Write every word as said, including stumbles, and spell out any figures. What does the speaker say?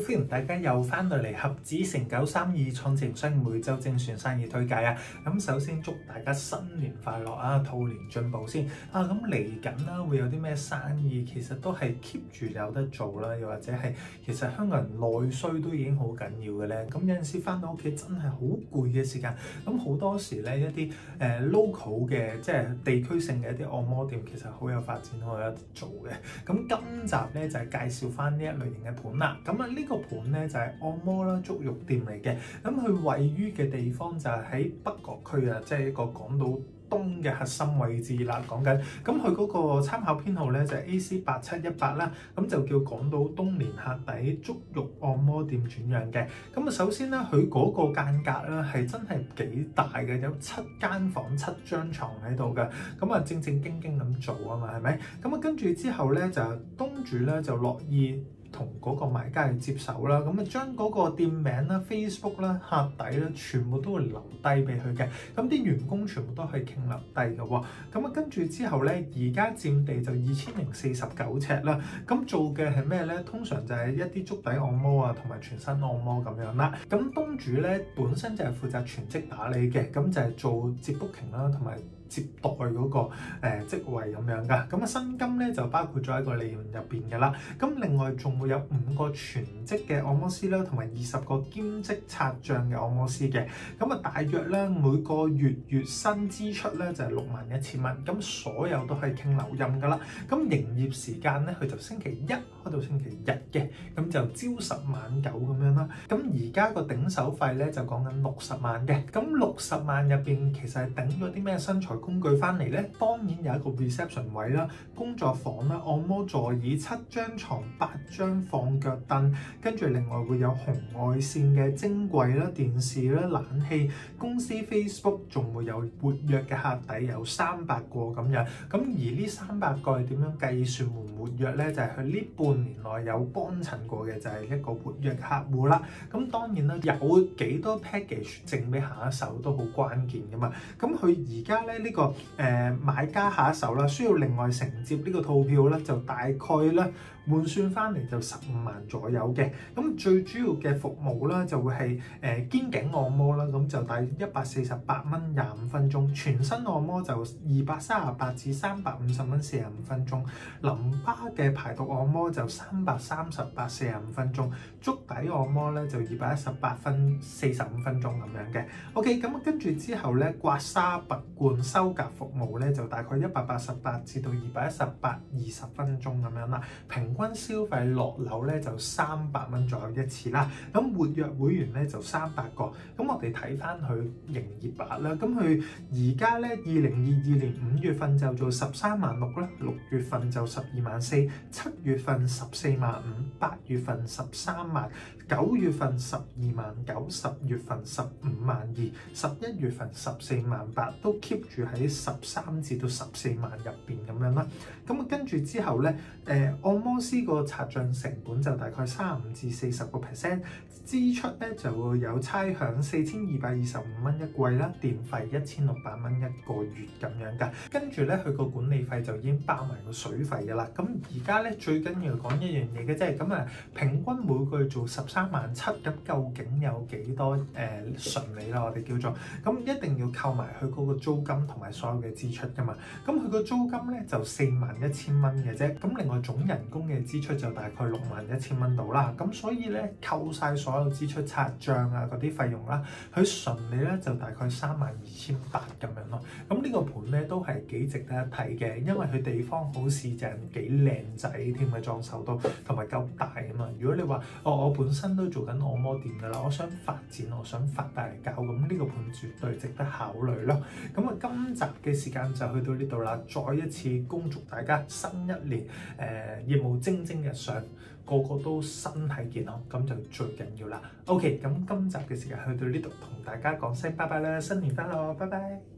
歡迎大家又翻到嚟盒子成九三二創業商每週精選生意推介啊！咁首先祝大家新年快樂啊，兔年進步先啊！咁嚟緊啦，會有啲咩生意其實都係 keep 住有得做啦，又或者係其實香港人內需都已經好緊要嘅咧。咁有陣時翻到屋企真係好攰嘅時間，咁好多時咧一啲誒、呃、local 嘅即係地區性嘅一啲按摩店其實好有發展，好有得做嘅。咁今集咧就係、是、介紹翻呢一類型嘅盤啦。咁啊呢個盤咧就係、是、按摩啦、足浴店嚟嘅。咁佢位於嘅地方就係喺北角區啊，即係一個港島東嘅核心位置啦。講緊咁佢嗰個參考編號咧就係 A C 八七一八啦。咁就叫港島東連客底足浴按摩店轉讓嘅。咁啊首先咧佢嗰個間隔咧係真係幾大嘅，有七間房、七張床喺度嘅。咁啊正正經經咁做啊嘛，係咪？咁啊跟住之後咧就東主咧就樂意同嗰個買家去接手啦，咁啊將嗰個店名啦、Facebook 啦、客底啦，全部都會留低俾佢嘅。咁啲員工全部都係傾留低嘅喎。咁啊跟住之後咧，而家佔地就二千零四十九尺啦。咁做嘅係咩咧？通常就係一啲足底按摩啊，同埋全身按摩咁樣啦。咁東主咧本身就係負責全職打理嘅，咁就係做接 booking 啦，同埋接待嗰、那個誒、呃、職位咁樣噶。咁啊薪金咧就包括咗喺個利潤入邊嘅啦。咁另外仲會有五個全職嘅按摩師啦，同埋二十個兼職擦帳嘅按摩師嘅。咁啊大約咧每個月月薪支出咧就係六萬一千蚊。咁所有都係傾留任噶啦。咁營業時間咧佢就星期一開到星期日嘅，咁就朝十晚九咁樣啦。咁而家個頂手費咧就講緊六十萬嘅。咁六十萬入邊其實係頂咗啲咩身材工具翻嚟咧？當然有一個 reception 位啦、工作房啦、按摩座椅、七張床、八張放腳凳，跟住另外會有紅外線嘅蒸櫃啦、電視啦、冷氣、公司 Facebook， 仲會有活躍嘅客底有三百個咁樣。咁而呢三百個係點樣計算活唔活躍咧？就係佢呢半年內有幫襯過嘅就係一個活躍客戶啦。咁當然啦，有幾多 package 剩俾下一手都好關鍵噶嘛。咁佢而家咧呢、呢個誒、呃、買家下一手啦，需要另外承接呢個套票咧，就大概咧換算翻嚟就十五萬左右嘅。咁最主要嘅服務啦，就會係誒、呃、肩頸按摩啦，咁就大約一百四十八蚊廿五分鐘，全身按摩就二百三十八至三百五十蚊四十五分鐘，淋巴嘅排毒按摩就三百三十八四十五分鐘，足底按摩咧就二百一十八分四十五分鐘咁樣嘅。OK， 咁跟住之後咧刮痧拔罐修甲服務咧就大概一百八十八至到二百一十八二十分鐘咁樣啦。平均消費落樓咧就三百蚊左右一次啦。咁活躍會員咧就三百個。咁我哋睇翻佢營業額啦。咁佢而家咧二零二二年五月份就做十三萬六啦，六月份就十二萬四，七月份十四萬五，八月份十三萬，九月份十二萬九，十月份十五萬二，十一月份十四萬八，都 keep 住喺十三至到十四萬入邊咁樣啦。咁啊跟住之後咧，誒、呃、按摩師個擦帳成本就大概三十五至四十個 percent， 支出咧就會有差餉四千二百二十五蚊一季啦，電費一千六百蚊一個月咁樣㗎。跟住咧佢個管理費就已經包埋個水費㗎啦。咁而家咧最緊要講一樣嘢嘅啫，咁啊平均每個月做十三萬七，咁究竟有幾多誒、呃、純利啦？我哋叫做咁一定要扣埋佢嗰個租金同埋所有嘅支出㗎嘛。咁佢個租金咧就四萬一千蚊嘅啫。咁另外總人工嘅支出就大概六萬一千蚊到啦。咁所以咧扣晒所有支出、擦帳啊嗰啲費用啦，佢純利咧就大概三萬二千八咁樣咯。咁呢個盤咧都係幾值得一睇嘅，因為佢地方好市正，幾靚仔添嘅裝修都，同埋夠大啊嘛。如果你話哦，我本身都做緊按摩店㗎啦，我想發展，我想發大嚟搞，咁呢個盤絕對值得考慮咯。咁啊，今集嘅時間就去到呢度啦。再一次恭祝大家新一年誒、呃、業務蒸蒸日上，個個都身體健康，咁就最緊要啦。OK，咁今集嘅時間去到呢度，同大家講聲拜拜啦，新年快樂，拜拜。